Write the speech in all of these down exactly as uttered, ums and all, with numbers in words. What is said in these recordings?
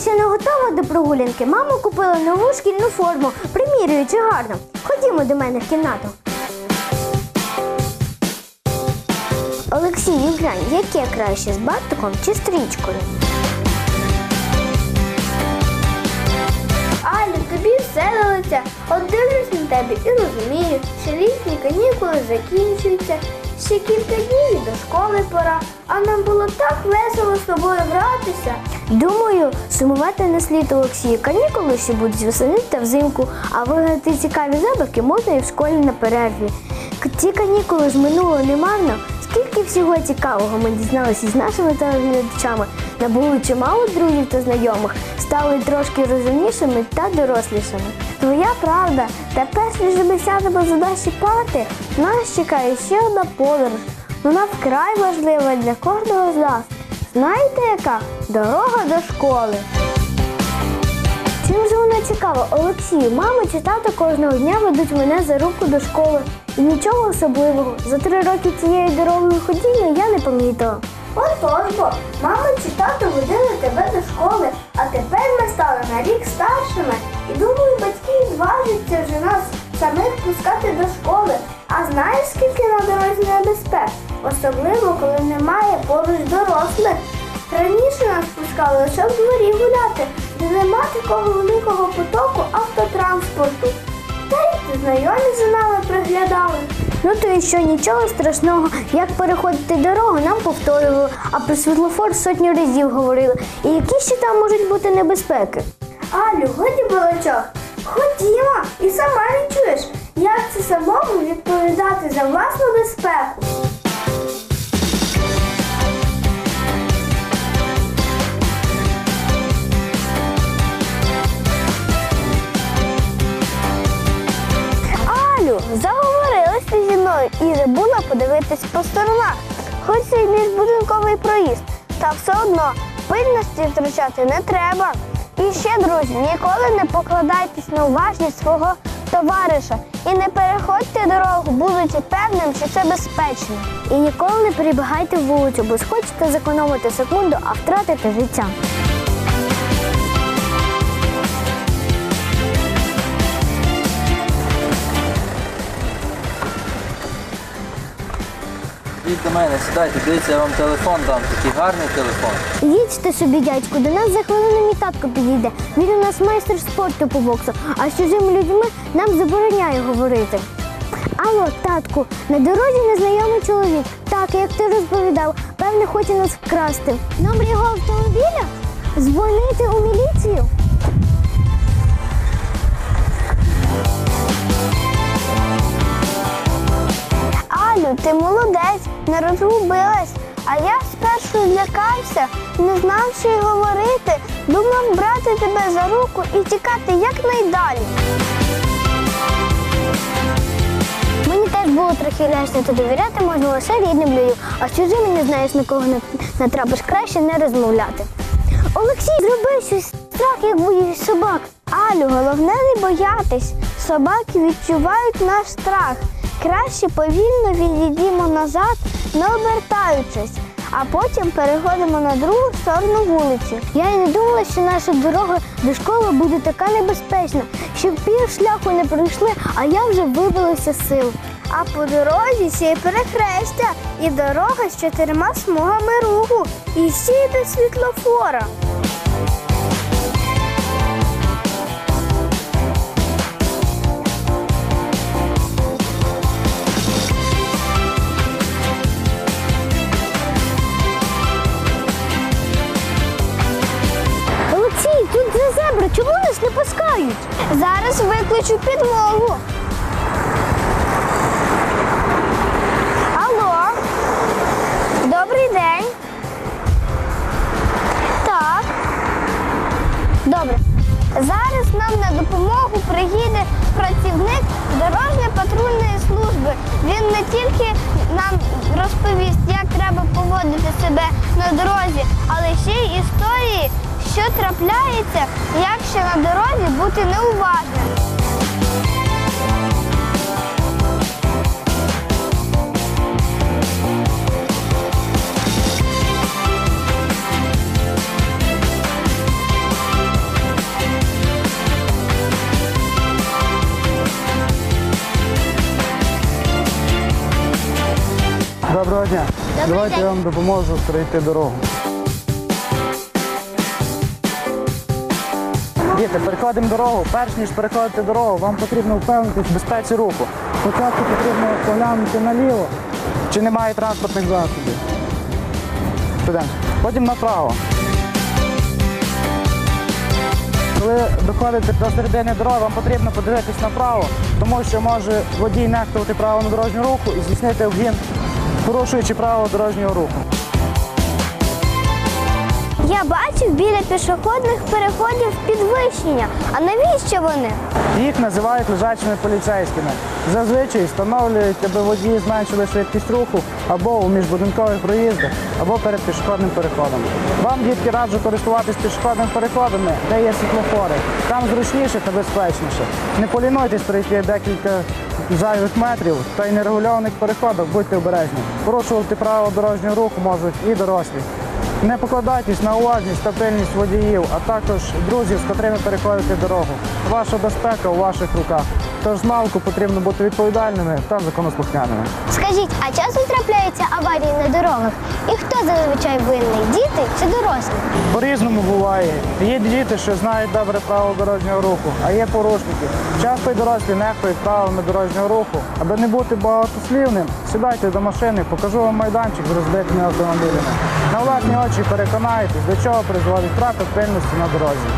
ще не готова до прогулянки, мама купила нову шкільну форму, примірюючи гарно. Ходімо до мене в кімнату. Олексій, глянь, яке краще, з бантиком чи стрічкою? Алю, тобі все до лиця. От дивлюсь на тебе і розумію, що літні канікули закінчуються, ще кілька днів і до школи пора, а нам було так весело з тобою гратися. Думаю, сумувати не слід, Олексію. Канікули ще будуть восени та взимку, а вигадати цікаві забавки можна і в школі на перерві. Ці канікули ж минуло немарно. Скільки всього цікавого ми дізналися з нашими телеглядачами, набули чимало друзів та знайомих, стали трошки розумнішими та дорослішими. Твоя правда, та перш ніж ми сядемо за наші парти, нас чекає ще одна подорож. Вона вкрай важлива для кожного з нас. Знаєте яка? Дорога до школи. Чим же вона цікава, Олексію? Мама чи тато кожного дня ведуть мене за руку до школи. І нічого особливого. За три роки цією дорогою ходіння я не помітила. Отож бо, мама чи тато водили тебе до школи, а тепер ми стали на рік старшими. І думаю, батьки зважаться вже нас самих пускати до школи. А знаєш, скільки на дорозі небезпек? Особливо, коли немає поруч дорослих. Раніше нас пускали лише в дворі гуляти, де нема такого великого потоку автотранспорту. Та й знайомі за нами приглядали. Ну то і що, нічого страшного. Як переходити дорогу, нам повторювали, а про світлофор сотню разів говорили. І які ще там можуть бути небезпеки? Алю, годі балачок. Ходімо, і сама відчуєш, як це самому відповідати за власну безпеку. Заговорилася зі мною і забула подивитись по сторонах. Хоч це й міжбудинковий проїзд, та все одно пильності втрачати не треба. І ще, друзі, ніколи не покладайтесь на уважність свого товариша і не переходьте дорогу, будучи певним, що це безпечно. І ніколи не перебігайте вулицю, бо схочете зекономити секунду, а втратите життя. Їдь до мене, сідайте, дивіться, я вам телефон дам, такий гарний телефон. Їдьте собі, дядьку, до нас за хвилину мій татко підійде. Він у нас майстер спорту по боксу, а з чужими людьми нам забороняє говорити. Алло, татку, на дорозі незнайомий чоловік. Так, як ти розповідав, певне, хоче нас вкрасти. Номер його автомобіля? Дзвонити у міліцію? Алю, ти молодець, не розгубилась. А я спершу злякався, не знав, що й говорити. Думав брати тебе за руку і тікати якнайдалі. Мені теж було трохи лячно, то довіряти можна лише рідним людям, а з чужими не знаєш, на кого натрапиш, краще не розмовляти. Олексій, зроби щось, страх, як боїш собак. Алю, головне не боятись. Собаки відчувають наш страх. Краще повільно відійдімо назад, не обертаючись, а потім переходимо на другу сторону вулиці. Я й не думала, що наша дорога до школи буде така небезпечна, що пів шляху не пройшли, а я вже вибилася з сил. А по дорозі ще й перехрестя, і дорога з чотирма смугами руху, і ще й без світлофора. Тут за зебра, чому нас не пускають? Зараз викличу підмогу. Алло, добрий день. Так, добре. Зараз нам на допомогу приїде працівник дорожньо-патрульної служби. Він не тільки нам розповість, як треба поводити себе на дорозі, але ще й історії, що трапляється, якщо на дорозі бути неуважним. Доброго дня. Добрий Давайте день. я вам допоможу перейти дорогу. Діти, переходимо дорогу. Перш ніж переходити дорогу, вам потрібно впевнитись в безпеці руху. Спочатку потрібно поглянути наліво, чи немає транспортних засобів. Підемо. Потім направо. Коли доходите до середини дороги, вам потрібно подивитись направо, тому що може водій нехтувати правилами дорожнього руху і здійснити обгін, порушуючи правила дорожнього руху. Я бачив біля пішохідних переходів підвищення. А навіщо вони? Їх називають лежачими поліцейськими. Зазвичай встановлюють, аби водії зменшили швидкість руху або у міжбудинкових проїздах, або перед пішохідним переходом. Вам, дітки, раджу користуватись пішохідними переходами, де є світлофори. Там зручніше та безпечніше. Не полінуйтесь пройти декілька зайвих метрів та й нерегульованих переходах, будьте обережні. Порушувати правила дорожнього руху можуть і дорослі. Не покладайтесь на уважність та пильність водіїв, а також друзів, з котрими переходите дорогу. Ваша безпека у ваших руках. Тож змалку потрібно бути відповідальними та законослухняними. Скажіть, а часто трапляються аварії на дорогах? І хто зазвичай винний? Діти чи дорослі? По-різному буває. Є діти, що знають добре правила дорожнього руху, а є порушники. Часто й дорослі нехтують правилами дорожнього руху. Аби не бути багатослівним, сідайте до машини, покажу вам майданчик з розбитими автомобілями. На власні очі переконаєтесь, до чого призводить втрата пильності на дорозі.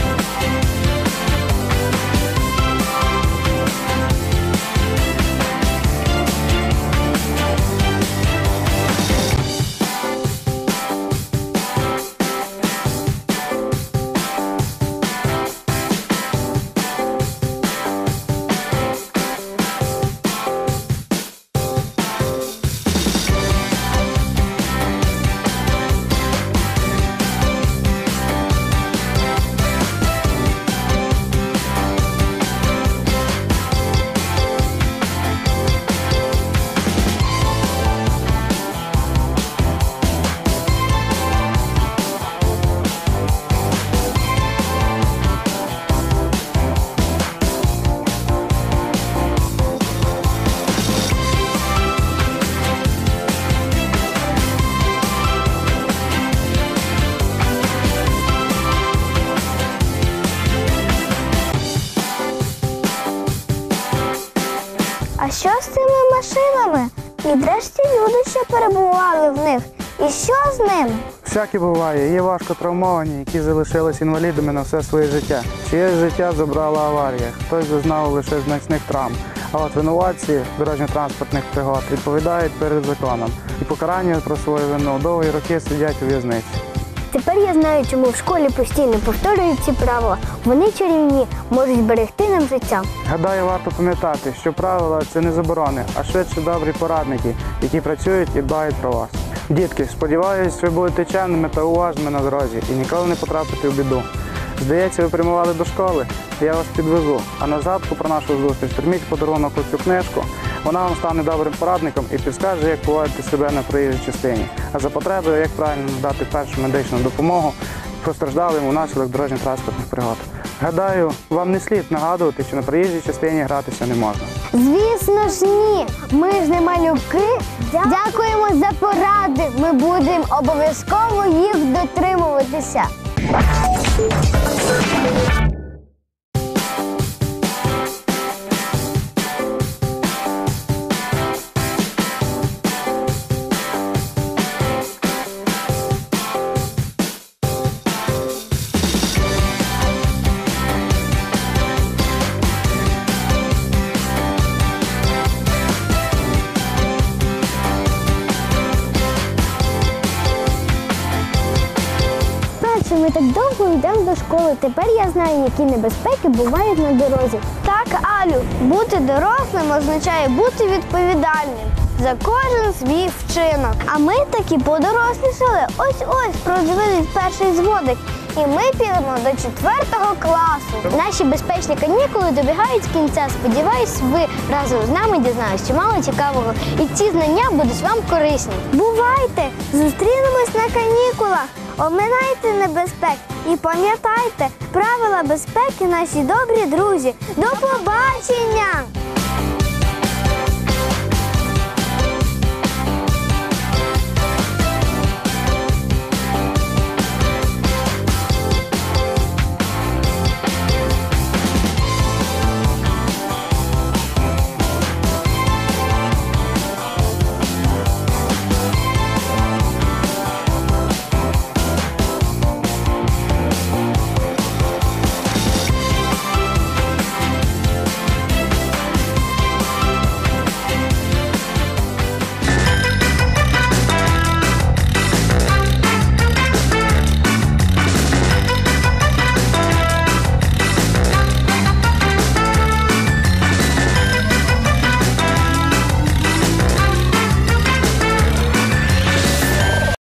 А що з цими машинами? Відрешті люди ще перебували в них. І що з ними? Всяке буває. Є важко травмовані, які залишились інвалідами на все своє життя. Чиєсь життя забрала аварія, хтось зазнав лише значних травм. А от винуватці дорожньо-транспортних пригод відповідають перед законом. І покарання про свою вину довгі роки сидять у в'язниці. Тепер я знаю, чому в школі постійно повторюють ці правила. Вони чарівні, можуть берегти нам життя. Гадаю, варто пам'ятати, що правила – це не заборони, а швидше добрі порадники, які працюють і дбають про вас. Дітки, сподіваюсь, ви будете чемними та уважними на дорозі і ніколи не потрапите в біду. Здається, ви прямували до школи, я вас підвезу. А на згадку про нашу зустріч прийміть подарунок у цю книжку. Вона вам стане добрим порадником і підскаже, як поводити себе на проїжджій частині. А за потребою, як правильно надати першу медичну допомогу постраждалим унаслідок дорожньо-транспортних пригод. Гадаю, вам не слід нагадувати, що на проїжджій частині гратися не можна. Звісно ж ні, ми ж не малюки. Дякуємо за поради, ми будемо обов'язково їх дотримуватися. Ми так довго йдемо до школи. Тепер я знаю, які небезпеки бувають на дорозі. Так, Алю, бути дорослим означає бути відповідальним за кожен свій вчинок. А ми таки подорослішали. Ось-ось продивились перший зводик. І ми підемо до четвертого класу. Наші безпечні канікули добігають кінця. Сподіваюсь, ви разом з нами дізнаєтесь чимало цікавого. І ці знання будуть вам корисні. Бувайте! Зустрінемось на канікулах! Оминайте небезпек і пам'ятайте, правила безпеки наші добрі друзі. До побачення!